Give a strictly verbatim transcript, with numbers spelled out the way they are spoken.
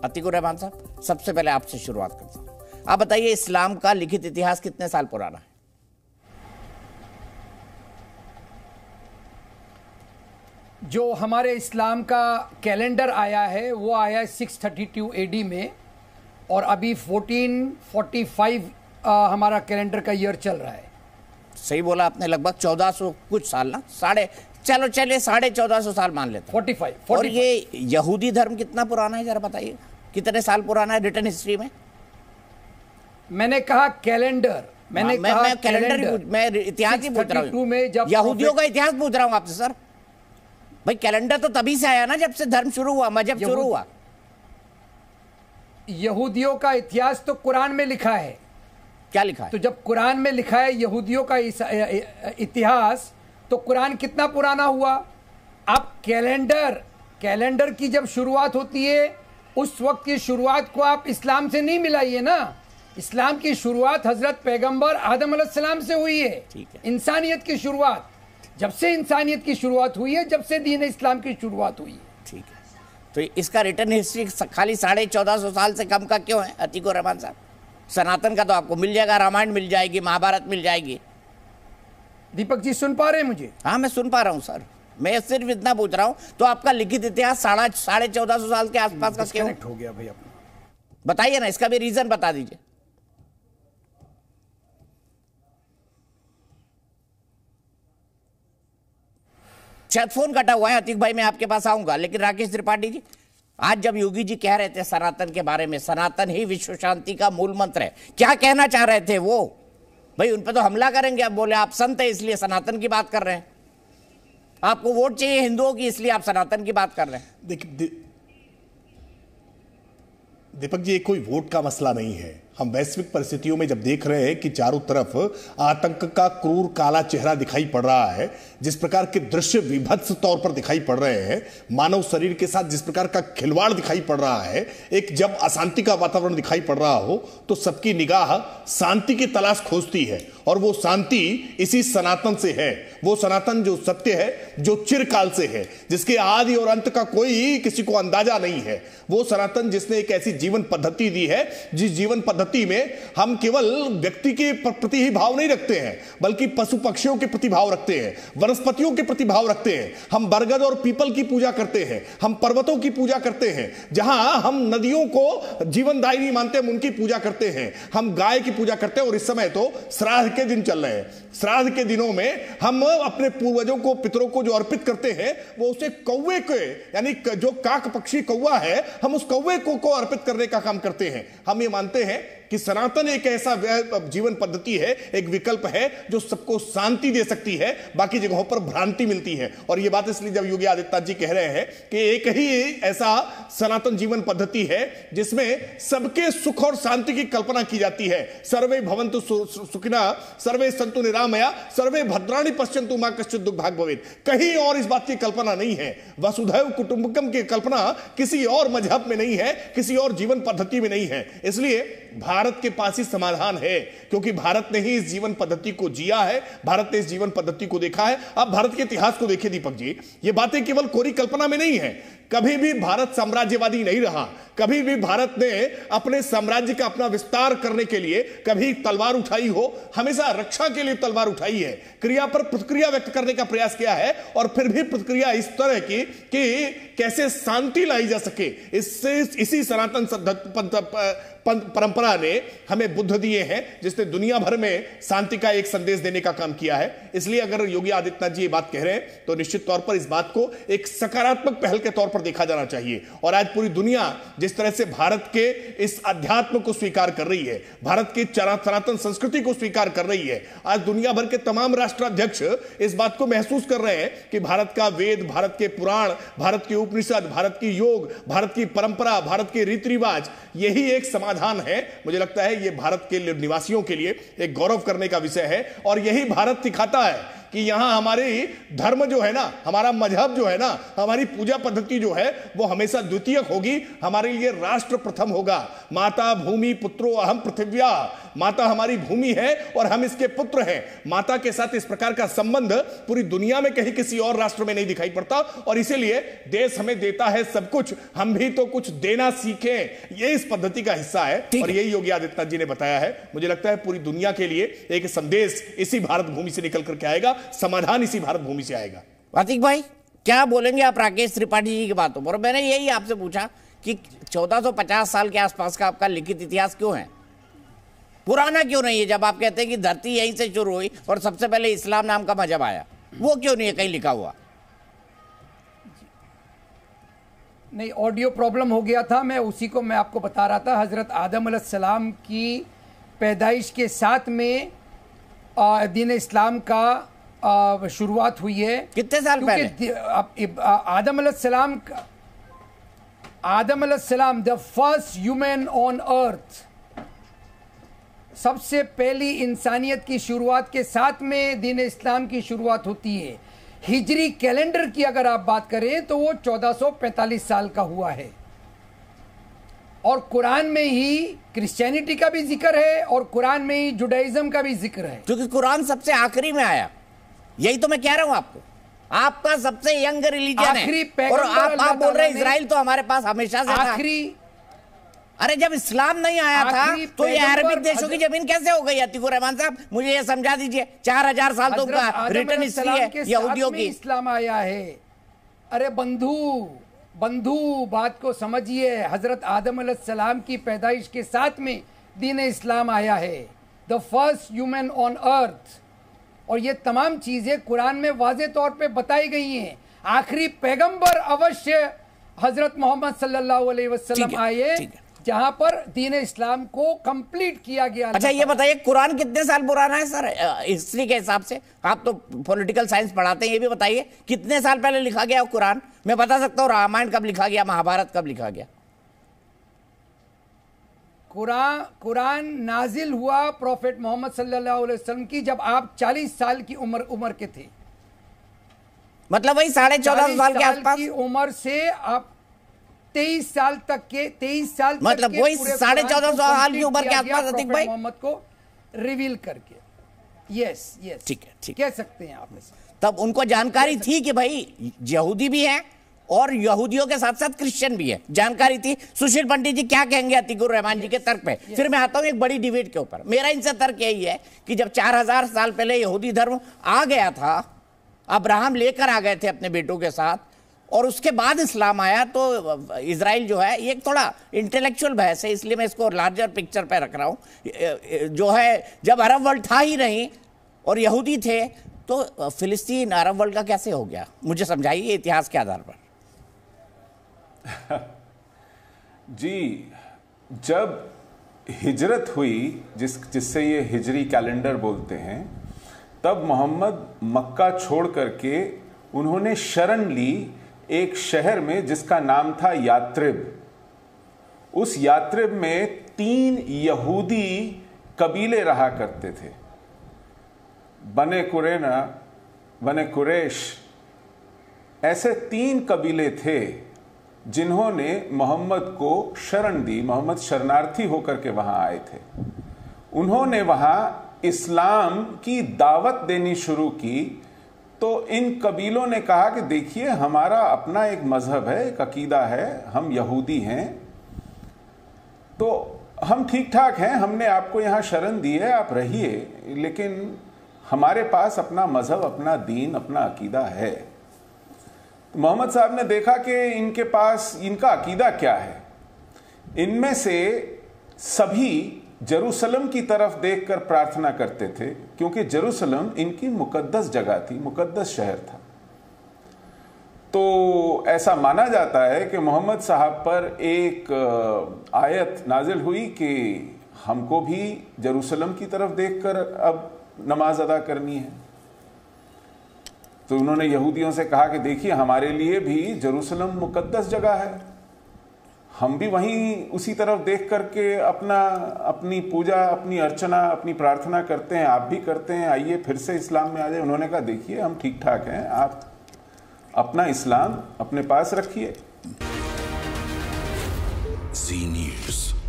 अतीकुर रहमान साहब, सबसे पहले आपसे शुरुआत करता हूं। आप बताइए, इस्लाम का लिखित इतिहास कितने साल पुराना है? जो हमारे इस्लाम का कैलेंडर आया है वो आया है सिक्स थर्टी टू एडी में, और अभी फोर्टीन फोर्टी फाइव आ, हमारा कैलेंडर का ईयर चल रहा है। सही बोला आपने, लगभग चौदह सौ कुछ साल ना, साढ़े चलो चलिए साढ़े चौदह सौ साल मान लेते हैं। Forty five. और ये यहूदी धर्म कितना पुराना है, जरा बताइए कितने साल पुराना है रिटर्न हिस्ट्री में? मैंने कहा कैलेंडर, मैंने मैं, कहा मैं कैलेंडर, मैं इतिहास ही पूछ रहा हूँ, यहूदियों का इतिहास पूछ रहा हूँ आपसे सर। भाई कैलेंडर तो तभी से आया ना जब से धर्म शुरू हुआ, मजहब शुरू हुआ। यहूदियों का इतिहास तो कुरान में लिखा है। क्या लिखा है? तो जब कुरान में लिखा है यहूदियों का इतिहास, तो कुरान कितना पुराना हुआ? आप कैलेंडर कैलेंडर की जब शुरुआत होती है उस वक्त की शुरुआत को आप इस्लाम से नहीं मिलाइए ना। इस्लाम की शुरुआत हजरत पैगंबर आदम अलैहिस्सलाम से हुई है। ठीक है। इंसानियत की शुरुआत, जब से इंसानियत की शुरुआत हुई है, जब से दीन इस्लाम की शुरुआत हुई है। ठीक है, तो इसका रिटर्न हिस्ट्री खाली साढ़े चौदह सौ साल से कम का क्यों है अतीकुर रहमान साहब? सनातन का तो आपको मिल जाएगा, रामायण मिल जाएगी, महाभारत मिल जाएगी। दीपक जी सुन पा रहे हैं मुझे? हाँ मैं सुन पा रहा हूँ सर, मैं सिर्फ इतना पूछ रहा हूँ, तो आपका लिखित इतिहास साढ़े साढ़े चौदह सौ साल के आसपास का क्यों हो गया भाई? अपना बताइए ना, इसका भी रीजन बता दीजिए। शायद फोन कटा हुआ है अतीक भाई, मैं आपके पास आऊंगा, लेकिन राकेश त्रिपाठी जी, आज जब योगी जी कह रहे थे सनातन के बारे में, सनातन ही विश्व शांति का मूल मंत्र है, क्या कहना चाह रहे थे वो? भाई उन पे तो हमला करेंगे। अब बोले आप संत है इसलिए सनातन की बात कर रहे हैं, आपको वोट चाहिए हिंदुओं की इसलिए आप सनातन की बात कर रहे हैं। देखिए दीपक जी, ये कोई वोट का मसला नहीं है। हम वैश्विक परिस्थितियों में जब देख रहे हैं कि चारों तरफ आतंक का क्रूर काला चेहरा दिखाई पड़ रहा है, जिस प्रकार के दृश्य विभत्स तौर पर दिखाई पड़ रहे हैं, मानव शरीर के साथ जिस प्रकार का खिलवाड़ दिखाई पड़ रहा है, एक जब अशांति का वातावरण दिखाई पड़ रहा हो तो सबकी निगाह शांति की तलाश खोजती है, और वो शांति इसी सनातन से है। वो सनातन जो सत्य है, जो चिरकाल से है, जिसके आदि और अंत का कोई किसी को अंदाजा नहीं है। वो सनातन जिसने एक ऐसी जीवन पद्धति दी है जिस जीवन पद्धति में हम केवल व्यक्ति के प्रति ही भाव नहीं रखते हैं, बल्कि पशु पक्षियों के प्रति भाव रखते हैं, वनस्पतियों के प्रति भाव रखते हैं। हम बरगद और पीपल की पूजा करते हैं, हम पर्वतों की पूजा करते हैं, जहां हम नदियों को जीवनदायिनी मानते हैं उनकी पूजा करते हैं, हम गाय की पूजा करते हैं। और इस समय तो श्राद्ध के दिन चल रहे हैं। श्राद्ध के दिनों में हम अपने पूर्वजों को, पितरों को जो अर्पित करते हैं, वो उसे कौवे के, यानी जो काक पक्षी कौवा है, हम उस कौवे को, को अर्पित करने का काम करते हैं। हम ये मानते हैं कि सनातन एक ऐसा जीवन पद्धति है, एक विकल्प है जो सबको शांति दे सकती है, बाकी जगहों पर भ्रांति मिलती है। और ये बात इसलिए जब योगी आदित्यनाथ जी कह रहे हैं कि एक ही ऐसा सनातन जीवन पद्धति है जिसमें सबके सुख और शांति की कल्पना की जाती है। सर्वे भवन्तु सुखिनः, सर्वे सन्तु निरामया, सर्वे भद्राणि पश्यन्तु मा कश्चित् दुर्भाग् भवेत्। कहीं और इस बात की कल्पना नहीं है। वसुधैव कुटुंबकम की कल्पना किसी और मजहब में नहीं है, किसी और जीवन पद्धति में नहीं है। इसलिए भारत के पास ही समाधान है, क्योंकि भारत ने ही इस जीवन पद्धति को जिया है, भारत ने इस जीवन पद्धति को देखा है। अब भारत के इतिहास को देखिए दीपक जी, ये बातें केवल कोरी कल्पना में नहीं है। कभी भी भारत साम्राज्यवादी नहीं रहा, कभी भी भारत ने अपने साम्राज्य का अपना विस्तार करने के लिए कभी तलवार उठाई हो, हमेशा रक्षा के लिए तलवार उठाई है, क्रिया पर प्रतिक्रिया व्यक्त करने का प्रयास किया है, और फिर भी प्रतिक्रिया इस तरह की कि कैसे शांति लाई जा सके। इससे इसी सनातन परंपरा ने हमें बुद्ध दिए हैं, जिसने दुनिया भर में शांति का एक संदेश देने का काम किया है। इसलिए अगर योगी आदित्यनाथ जी ये बात कह रहे हैं तो निश्चित तौर पर इस बात को एक सकारात्मक पहल के तौर पर देखा जाना चाहिए। और आज पूरी दुनिया जिस तरह से भारत के इस अध्यात्म को स्वीकार कर रही है, भारत की सनातन संस्कृति को स्वीकार कर रही है, आज दुनिया भर के तमाम राष्ट्राध्यक्ष इस बात को महसूस कर रहे हैं कि भारत का वेद, भारत के पुराण, भारत की उपनिषद, भारत की योग, भारत की परंपरा, भारत के रीति रिवाज, यही एक समाधान है। मुझे लगता है ये भारत के निवासियों के लिए एक गौरव करने का विषय है, और यही भारत दिखाता है कि यहां हमारी धर्म जो है ना, हमारा मजहब जो है ना, हमारी पूजा पद्धति जो है वो हमेशा द्वितीयक होगी, हमारे लिए राष्ट्र प्रथम होगा। माता भूमि पुत्रो अहम पृथिव्या, माता हमारी भूमि है और हम इसके पुत्र हैं। माता के साथ इस प्रकार का संबंध पूरी दुनिया में कहीं किसी और राष्ट्र में नहीं दिखाई पड़ता, और इसीलिए देश हमें देता है सब कुछ, हम भी तो कुछ देना सीखें, ये इस पद्धति का हिस्सा है। और यही योगी आदित्यनाथ जी ने बताया है। मुझे लगता है पूरी दुनिया के लिए एक संदेश इसी भारत भूमि से निकल करके आएगा, समाधान इसी भारत भूमि से आएगा। आतिक भाई क्या बोलेंगे आप राकेश त्रिपाठी जी की बातों पर? मैंने यही आपसे पूछा कि चौदह सौ पचास साल के आसपास का आपका लिखित इतिहास क्यों है, पुराना क्यों नहीं है? जब आप कहते हैं कि धरती यहीं से शुरू हुई और सबसे पहले इस्लाम नाम का मजहब आया, वो क्यों नहीं है कहीं लिखा हुआ? नहीं, ऑडियो प्रॉब्लम हो गया था, मैं उसी को मैं आपको बता रहा था। हजरत आदम अलैहिस्सलाम की पैदाइश के साथ में दीन इस्लाम का शुरुआत हुई है। कितने साल पहले? आदम अलैहिस्सलाम का आदम अलैहिस्सलाम the first human on earth, सबसे पहली इंसानियत की शुरुआत के साथ में दीन इस्लाम की शुरुआत होती है। हिजरी कैलेंडर की अगर आप बात करें तो वो चौदह सौ पैंतालीस साल का हुआ है, और कुरान में ही क्रिश्चियनिटी का भी जिक्र है और कुरान में ही जुडाइज्म का भी जिक्र है, क्योंकि कुरान सबसे आखिरी में आया। यही तो मैं कह रहा हूं आपको, आपका सबसे यंग रिलीजन है और आप आप बोल रहे हैं इजराइल तो हमारे पास हमेशा से था। आखिरी अरे जब इस्लाम नहीं आया था तो ये अरबिक देशों की जमीन कैसे हो गई? अतीकुर रहमान साहब मुझे ये समझा दीजिए। चार हजार साल तो रिटर्न हिस्ट्री है यहूदियों की। इस्लाम आया है। अरे बंधु बंधु बात को समझिए, हजरत आदम अलैहिस्सलाम की पैदाइश के साथ में दीन इस्लाम आया है, the first human on earth, और ये तमाम चीजें कुरान में वाज़े तौर पे बताई गई हैं। आखिरी पैगंबर अवश्य हजरत मोहम्मद सल्लल्लाहु अलैहि वसल्लम आए जहां पर दीन इस्लाम को कंप्लीट किया गया। अच्छा ये बताइए कुरान कितने साल पुराना है सर हिस्ट्री के हिसाब से? आप तो पॉलिटिकल साइंस पढ़ाते हैं, ये भी बताइए कितने साल पहले लिखा गया कुरान? मैं बता सकता हूँ रामायण कब लिखा गया, महाभारत कब लिखा गया। कुरान कुरान नाजिल हुआ प्रॉफेट मोहम्मद सल्लल्लाहु अलैहि वसल्लम की जब आप चालीस साल की उम्र उम्र के थे, मतलब वही साढ़े चौदह साल के आसपास की उम्र से आप तेईस साल तक के तेईस साल मतलब तक वही साढ़े चौदह साल की उम्र के आसपास अतीक भाई मोहम्मद को रिवील करके। यस यस ठीक है, ठीक कह सकते हैं आप। तब उनको जानकारी थी कि भाई यहूदी भी है और यहूदियों के साथ साथ क्रिश्चियन भी है, जानकारी थी। सुशील पंडित जी क्या कहेंगे अतीकुर रहमान जी के तर्क पे? फिर मैं आता हूं एक बड़ी डिबेट के ऊपर। मेरा इनसे तर्क यही है कि जब चार हजार साल पहले यहूदी धर्म आ गया था, अब्राहम लेकर आ गए थे अपने बेटों के साथ, और उसके बाद इस्लाम आया, तो इजराइल जो है, ये थोड़ा इंटेलेक्चुअल बहस है इसलिए मैं इसको लार्जर पिक्चर पे रख रहा हूँ, जो है जब अरब वर्ल्ड था ही नहीं और यहूदी थे तो फिलिस्तीन अरब वर्ल्ड का कैसे हो गया? मुझे समझाइए इतिहास के आधार पर। जी, जब हिजरत हुई जिस जिससे ये हिजरी कैलेंडर बोलते हैं, तब मोहम्मद मक्का छोड़ करके उन्होंने शरण ली एक शहर में जिसका नाम था यात्रिब। उस यात्रिब में तीन यहूदी कबीले रहा करते थे, बने कुरैना, बने कुरैश, ऐसे तीन कबीले थे जिन्होंने मोहम्मद को शरण दी। मोहम्मद शरणार्थी होकर के वहां आए थे। उन्होंने वहां इस्लाम की दावत देनी शुरू की, तो इन कबीलों ने कहा कि देखिए हमारा अपना एक मजहब है, एक अकीदा है, हम यहूदी हैं, तो हम ठीक ठाक हैं, हमने आपको यहाँ शरण दी है, आप रहिए, लेकिन हमारे पास अपना मजहब, अपना दीन, अपना अकीदा है। तो मोहम्मद साहब ने देखा कि इनके पास इनका अकीदा क्या है। इनमें से सभी जेरूसलम की तरफ देखकर प्रार्थना करते थे, क्योंकि जेरूसलम इनकी मुकद्दस जगह थी, मुकद्दस शहर था। तो ऐसा माना जाता है कि मोहम्मद साहब पर एक आयत नाजिल हुई कि हमको भी जेरूसलम की तरफ देखकर अब नमाज अदा करनी है। तो उन्होंने यहूदियों से कहा कि देखिए हमारे लिए भी जेरूसलम मुकद्दस जगह है, हम भी वहीं उसी तरफ देख करके अपना अपनी पूजा, अपनी अर्चना, अपनी प्रार्थना करते हैं। आप भी करते हैं, आइए फिर से इस्लाम में आ जाए। उन्होंने कहा देखिए हम ठीक ठाक हैं, आप अपना इस्लाम अपने पास रखिए। जी न्यूज़।